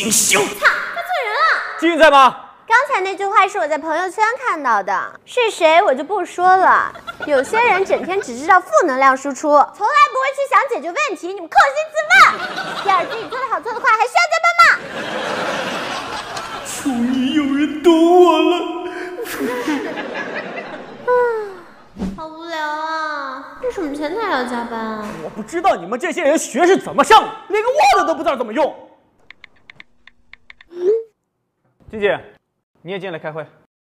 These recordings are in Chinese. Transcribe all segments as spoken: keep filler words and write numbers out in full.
锦绣。 操，他错人了。 金在吗？ 刚才那句话是我在朋友圈看到的，是谁我就不说了。有些人整天只知道负能量输出，从来不会去想解决问题，你们扪心自问。要是自己做的好做的坏，还需要再帮忙。 终于有人懂我了。 好无聊啊！为什么前台要加班啊？ 我不知道你们这些人学是怎么上的，连个 Word 都不知道怎么用。金姐，你也进来开会。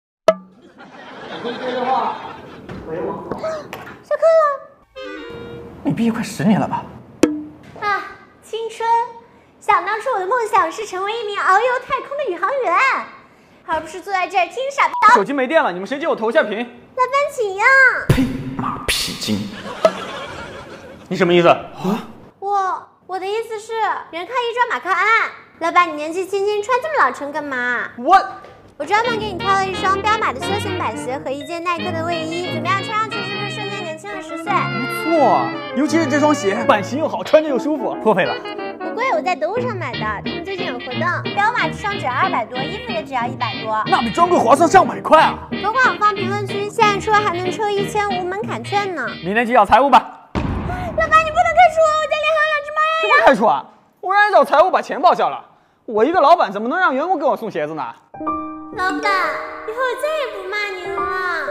接电话，回我。 下课了。 你毕业快十年了吧？ 啊，青春！想当初我的梦想是成为一名遨游太空的宇航员，而不是坐在这儿听傻逼。 手机没电了，你们谁借我投下屏？ 老板请呀！ 呸！马屁精！ 你什么意思？ 啊？ 我我的意思是，人靠衣装，马靠鞍。老板，你年纪轻轻穿这么老成干嘛？ 我我专门给你挑了一双彪马的休闲板鞋和一件耐克的卫衣，怎么样？穿上去是不是瞬间年轻了十岁？ 不错，尤其是这双鞋，版型又好，穿着又舒服，破费了。 不贵，我在得物上买的，他们最近有活动，彪马只上只要二百多，衣服也只要一百多， 那比专柜划算上百块啊！ 多广放评论区，现在抽还能抽一千无门槛券呢。 明天去找财务吧。 老板，你不能开除我，我家里还有两只猫呀。 什么开除啊？我让你找财务把钱报销了。我一个老板怎么能让员工给我送鞋子呢？ 老板，以后我再也不骂您了。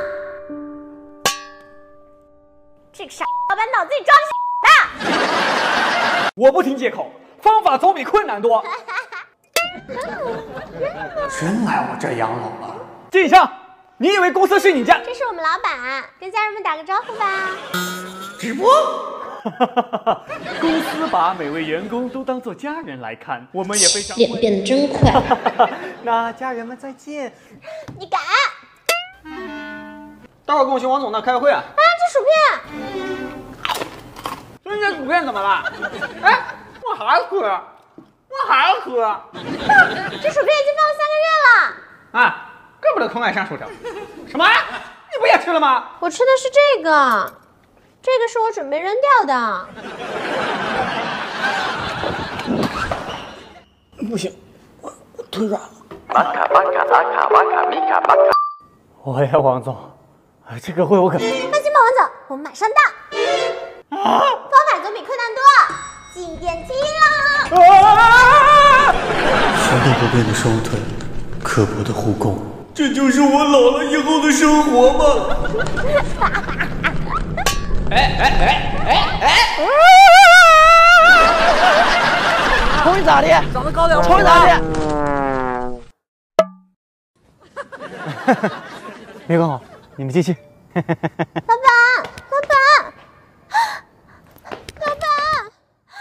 这个傻老板脑子里装的傻的。 我不听借口，方法总比困难多。 真赖我这养老了。 静香，你以为公司是你家？ 这是我们老板，跟家人们打个招呼吧。 直播。 公司把每位员工都当做家人来看，我们也非常脸变得真快。 那家人们再见。 你敢？ 待会儿跟我去王总那开个会啊。 啊，这薯片。 人家薯片怎么了？哎，我还喝，我还喝。 啊，这薯片已经放了三个月了。 啊，怪不得空爱上薯条。什么？你不也吃了吗？ 我吃的是这个。这个是我准备扔掉的。 不行，我我腿软了。 玛卡巴卡阿卡瓦卡米卡巴卡。 我呀，王总，这个会我可…… 放心吧，王总，我们马上到。啊！方法总比困难多，进电梯了。 啊！行动不便的双腿，刻薄的护工，这就是我老了以后的生活吗？ 哎哎哎哎哎！ 瞅你咋的？长得高点，瞅你咋的？ 没搞好，你们继续。 老板，老板，老板！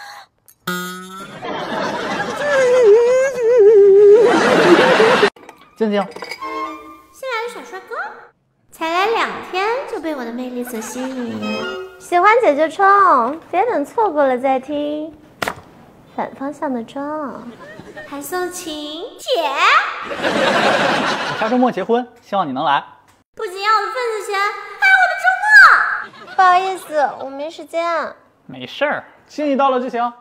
静静， 新来的小帅哥，才来两天就被我的魅力所吸引。喜欢姐就冲，别等错过了再听。反方向的钟，还送请帖。 我下周末结婚，希望你能来。 不仅要我的份子钱，还有我的周末。不好意思，我没时间。 没事儿，心意到了就行。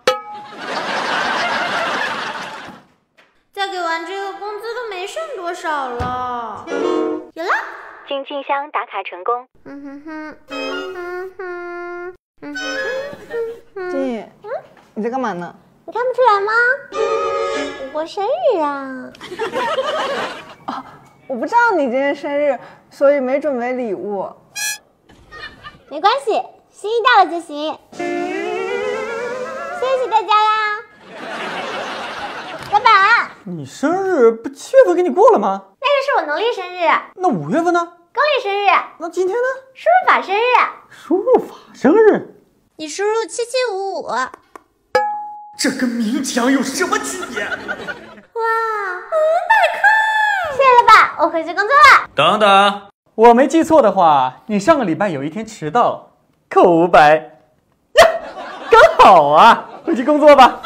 再给完这个，工资都没剩多少了。有了。 进信箱打卡成功。 嗯哼哼，嗯哼哼，嗯哼哼。 静怡，嗯，你在干嘛呢？ 你看不出来吗？我过生日啊！ 啊，我不知道你今天生日，所以没准备礼物。 没关系，心意到了就行。谢谢大家啦！老板， 你生日不七月份给你过了吗？ 那个是我农历生日。 那五月份呢？ 公历生日。 那今天呢？ 输入法生日。 输入法生日？ 你输入七七五五。 这跟冥奖有什么区别？哇， 五百块！谢谢老板，我回去工作了。 等等， 我没记错的话，你上个礼拜有一天迟到，扣五百呀，刚好啊，回去工作吧。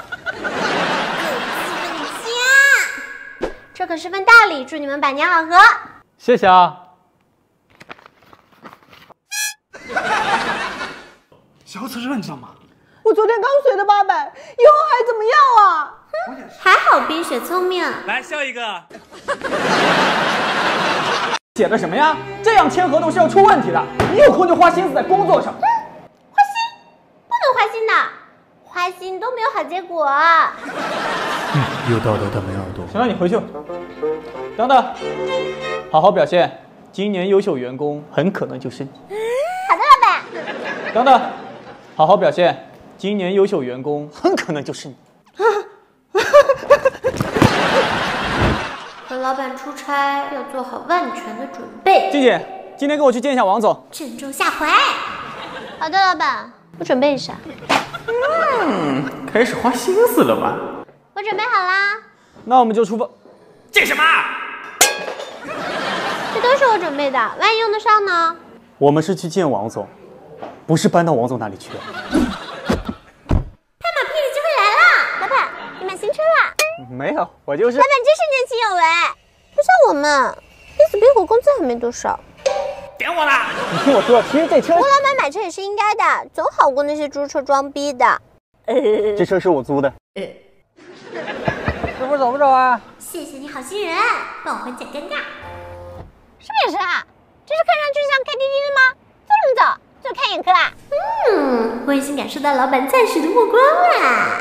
家，这可是份大礼，祝你们百年好合。 谢谢啊。 小此认账吗？ 我昨天刚随的八百，以后还怎么样啊？ 哼， 还好冰雪聪明。 来笑一个。写的什么呀？这样签合同是要出问题的。你有空就花心思在工作上。 花心？不能花心的，花心都没有好结果。 嗯，有道德但没耳朵。 行了，你回去。等等，好好表现。今年优秀员工很可能就是你。 好的，老板。 等等，好好表现。今年优秀员工很可能就是你。 和老板出差要做好万全的准备。 静姐，今天跟我去见一下王总。 正中下怀。好的，老板，我准备一下。 嗯，开始花心思了吧？ 我准备好啦。 那我们就出发。见什么？ 这都是我准备的，万一用得上呢？ 我们是去见王总，不是搬到王总那里去。 拍马屁的机会来了，老板，你买新车啦？ 没有，我就是。 老板真是年轻有为，不像我们，彼此比我工资还没多少。 点我啦！你听我说，其实这车…… 吴老板买车也是应该的，总好过那些租车装逼的。 呃，这车是我租的。呃， 师傅走不走啊？ 谢谢你好心人，帮我缓解尴尬。是不是啊？这是看上去像 K T V 的吗？走什么走？就看眼科啊？嗯，我已经感受到老板赞许的目光啦。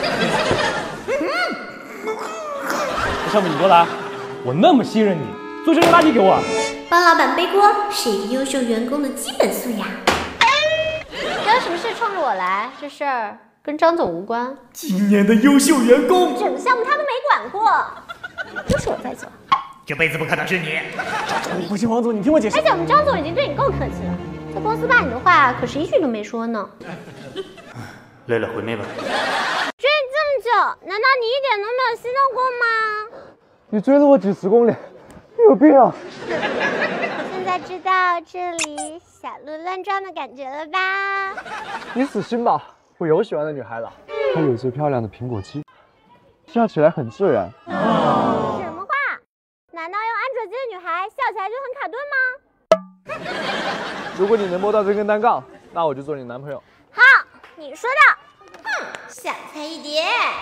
要不你过来，我那么信任你，做这些垃圾给我。 帮老板背锅是一个优秀员工的基本素养。有什么事冲着我来，这事儿跟张总无关。 今年的优秀员工， 整个项目他都没管过，都是我在做。 这辈子不可能是你。不行，王总，你听我解释。 而且我们张总已经对你够客气了，在公司骂你的话可是一句都没说呢。 累了回妹吧。 追你这么久，难道你一点都没有心动过吗？ 你追了我几十公里，你有病啊！ 现在知道这里小鹿乱撞的感觉了吧？ 你死心吧，我有喜欢的女孩子，她有最漂亮的苹果肌，笑起来很自然。 什么话？难道用安卓机的女孩笑起来就很卡顿吗？ 如果你能摸到这根单杠，那我就做你男朋友。 好，你说的。哼，小菜一碟。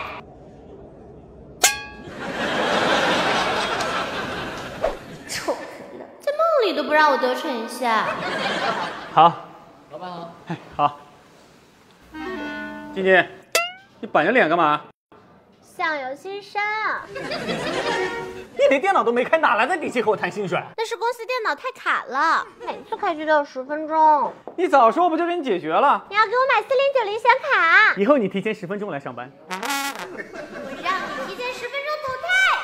臭死了，在梦里都不让我得逞一下。 好，老板好。哎，好。静静，你板着脸干嘛？ 相由心生啊！ 你连电脑都没开，哪来的力气和我谈薪水？ 那是公司电脑太卡了，每次开机都要十分钟。 你早说，我不就给你解决了？ 你要给我买四零九零显卡。 以后你提前十分钟来上班。 我让你提前十分钟投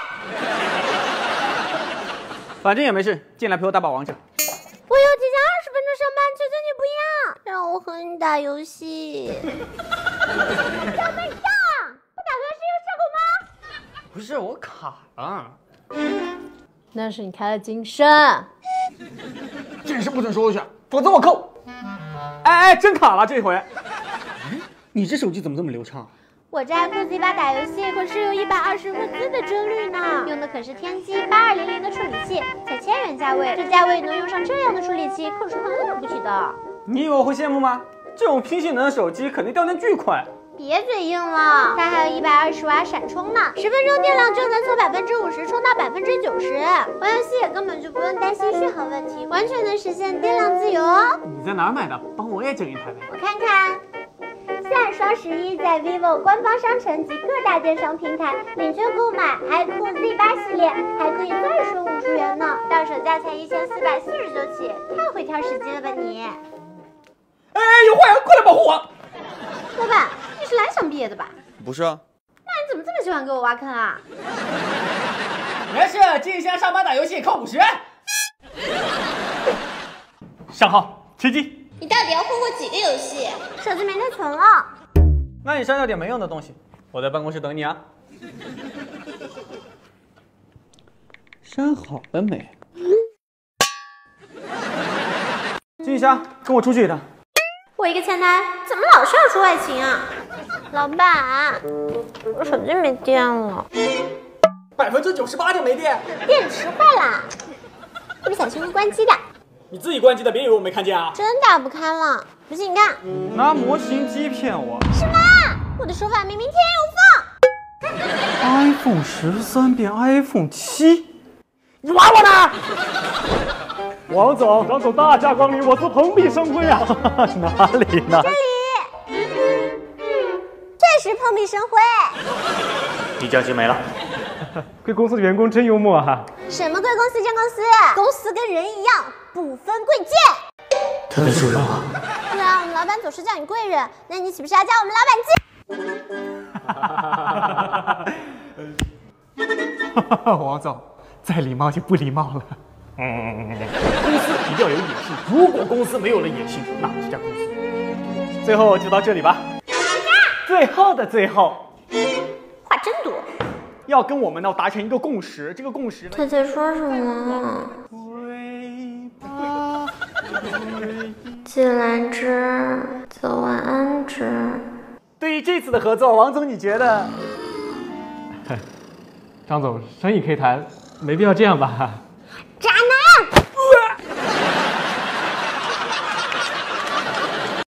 胎。 反正也没事，进来陪我打把王者。 我要提前二十分钟上班，求求你不要，让我和你打游戏。要没要啊？不打算是有效果吗？ 不是，我卡了。 那是你开了金身。 这件事不准说出去，否则我扣。哎哎，真卡了这回。你这手机怎么这么流畅？ 我这 iQOO Z 八打游戏可是有一百二十赫兹的帧率呢，用的可是天玑八二零零的处理器，才千元价位，这价位能用上这样的处理器，可是很了不起的。你以为我会羡慕吗？这种拼性能的手机肯定掉电巨快。 别嘴硬了，它还有一百二十瓦闪充呢，十分钟电量就能从百分之五十充到百分之九十，玩游戏也根本就不用担心续航问题，完全能实现电量自由哦。 你在哪儿买的？帮我也整一台呗。 我看看。现在双十一在 vivo 官方商城及各大电商平台领券购买 iQOO Z 八系列，还可以再省五十元呢，到手价才一千四百四十九起，太会挑时机了吧你！ 哎，有坏人，快来保护我！ 老板，你是蓝翔毕业的吧？ 不是啊。 那你怎么这么喜欢给我挖坑啊？ 没事，静香上班打游戏扣五十。上号吃鸡。 你到底要混过几个游戏？手机没内存了。 那你删掉点没用的东西，我在办公室等你啊。删好了没？静香，跟我出去一趟。 我一个前台，怎么老是要说爱情啊？老板，我手机没电了。 百分之九十八就没电， 电池坏了，我不小心会关机的。 你自己关机的，别以为我没看见啊！ 真打不开了，不信你看。 拿模型机骗我？ 什么？我的手法明明天有缝。 iPhone 十三变 iPhone 七，你玩我呢？王总，张总大驾光临，我是蓬荜生辉啊！哪里呢？ 这里，确实蓬荜生辉。 你奖金没了。贵公司的员工真幽默哈、啊！ 什么贵公司真公司？公司跟人一样，不分贵贱。 他在说人话。 对啊，我们老板总是叫你贵人，那你岂不是要叫我们老板鸡？ 王总，再礼貌就不礼貌了。嗯，公司一定要有野心。如果公司没有了野心，那这家公司……最后就到这里吧。最后的最后， 话真多。 要跟我们呢达成一个共识，这个共识呢…… 他在说什么？既来之，则晚安之。 对于这次的合作，王总你觉得？张总，生意可以谈，没必要这样吧？ 渣